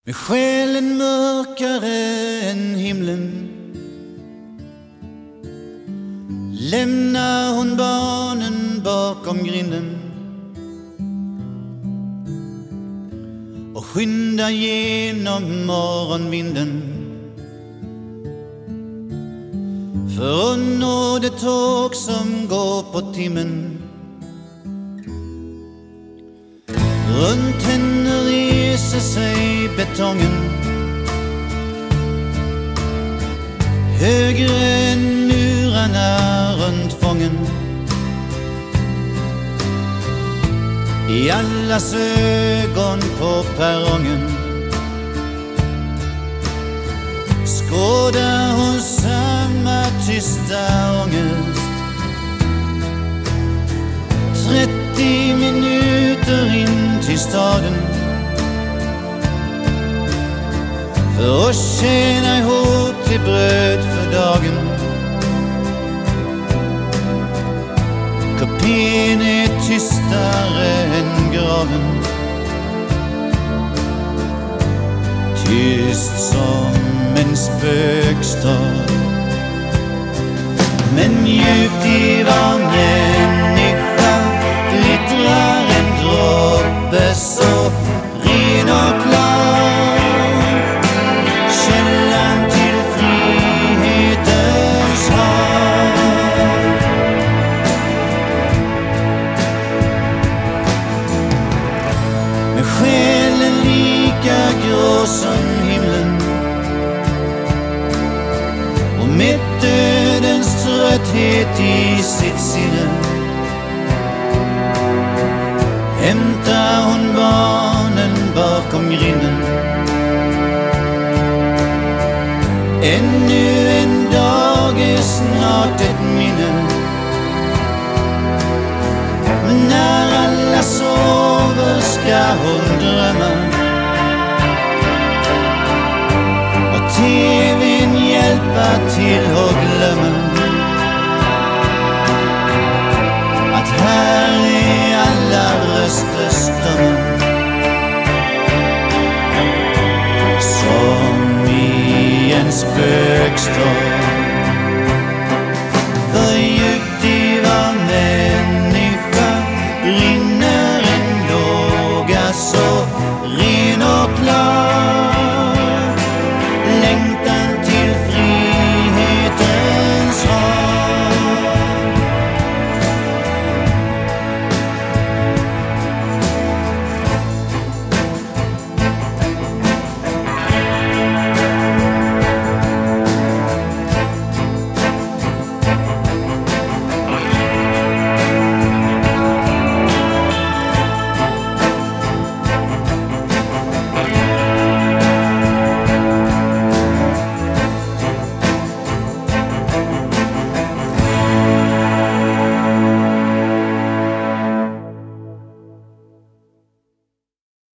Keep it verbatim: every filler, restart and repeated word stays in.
Med själen mörkare än himlen lämnar hon barnen bakom grinden och skyndar genom morgonvinden för att nå det tåg som går på timmen. Runt henne reser sig betongen, högre än murarna runt fången. I allas ögon på perrongen skådar hon samma tysta ångest. Trettio minuter in till staden för att tjäna ihop till bröd för dagen. Kupén är tystare än graven, tyst som en spökstad. Men djupt i var människa glittrar en droppe så ren och klar, källan till frihetens hav. Med själen lika grå som himlen och med dödens trötthet i sitt sinne hämtar hon barnen bakom grinden. Ännu en dag är snart ett minne, men när alla sover ska hon drömma och tvn hjälpa till att glömma att här är alla röster stumma, som i en spökstad.